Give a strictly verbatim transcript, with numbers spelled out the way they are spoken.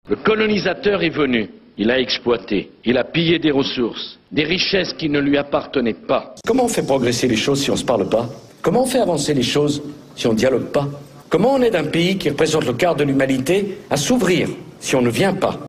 Le colonisateur est venu, il a exploité, il a pillé des ressources, des richesses qui ne lui appartenaient pas. Comment on fait progresser les choses si on ne se parle pas? Comment on fait avancer les choses si on ne dialogue pas? Comment on aide un pays qui représente le quart de l'humanité à s'ouvrir si on ne vient pas?